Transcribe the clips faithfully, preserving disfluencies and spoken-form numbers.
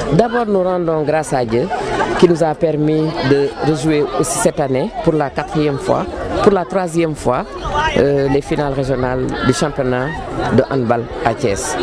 D'abord, nous rendons grâce à Dieu qui nous a permis de rejouer aussi cette année pour la quatrième fois, pour la troisième fois, euh, les finales régionales du championnat de handball à Thiès.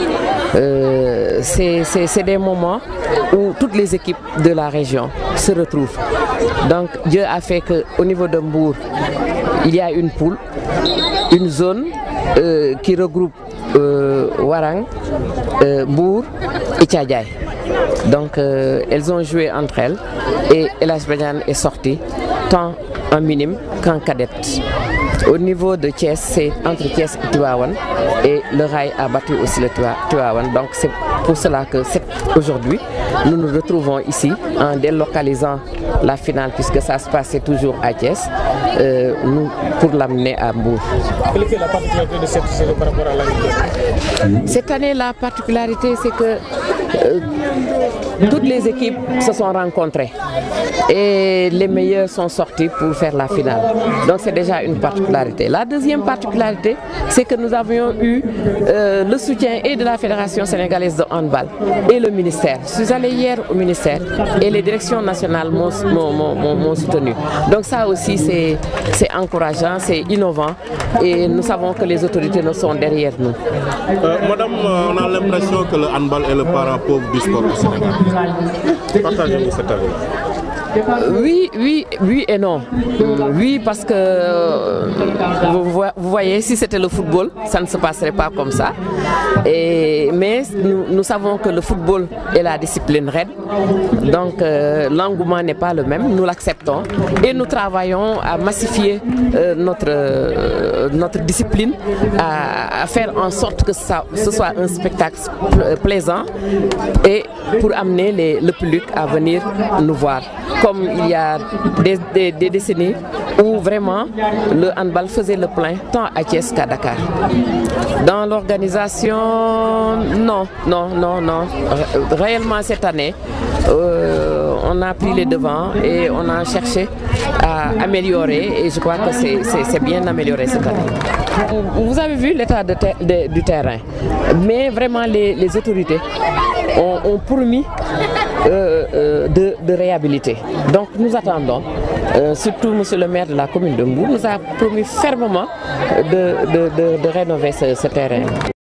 Euh, c'est des moments où toutes les équipes de la région se retrouvent. Donc Dieu a fait qu'au niveau de Mbour, il y a une poule, une zone euh, qui regroupe euh, Warang, euh, Mbour et Tchadjaï. Donc euh, elles ont joué entre elles et El Hadj Badiane est sorti tant en minime qu'en cadette. Au niveau de Thiès, c'est entre Thiès et Tivaouane et le rail a battu aussi le Tivaouane. Donc c'est pour cela que aujourd'hui, nous nous retrouvons ici en délocalisant la finale puisque ça se passait toujours à Thiès, euh, nous, pour l'amener à Mbour. Quelle est la particularité de cette saison par rapport à l'année? Cette année, la particularité, c'est que euh, toutes les équipes se sont rencontrées et les meilleurs sont sortis pour faire la finale. Donc c'est déjà une particularité. La deuxième particularité, c'est que nous avions eu euh, le soutien et de la Fédération sénégalaise de handball et le ministère. Je suis allée hier au ministère et les directions nationales m'ont soutenu. Donc ça aussi c'est encourageant, c'est innovant et nous savons que les autorités nous sont derrière nous. Euh, Madame, on a l'impression que le handball est le parent pauvre du sport au Sénégal. Partagez-nous cet avis. Oui, oui, oui et non. Oui, parce que euh, vous, vous voyez, si c'était le football, ça ne se passerait pas comme ça. Et, mais nous, nous savons que le football est la discipline raide. Donc euh, l'engouement n'est pas le même, nous l'acceptons. Et nous travaillons à massifier euh, notre, euh, notre discipline, à, à faire en sorte que ça, ce soit un spectacle plaisant et pour amener les, le public à venir nous voir. Comme il y a des, des, des décennies où vraiment le handball faisait le plein tant à Thiès qu'à Dakar. Dans l'organisation, non, non, non, non. Réellement cette année, euh, on a pris les devants et on a cherché à améliorer et je crois que c'est bien amélioré cette année. Vous avez vu l'état de ter de, du terrain, mais vraiment les, les autorités ont, ont promis euh, euh, de, de réhabiliter. Donc nous attendons, euh, surtout monsieur le maire de la commune de Mbour nous a promis fermement de, de, de, de rénover ce, ce terrain.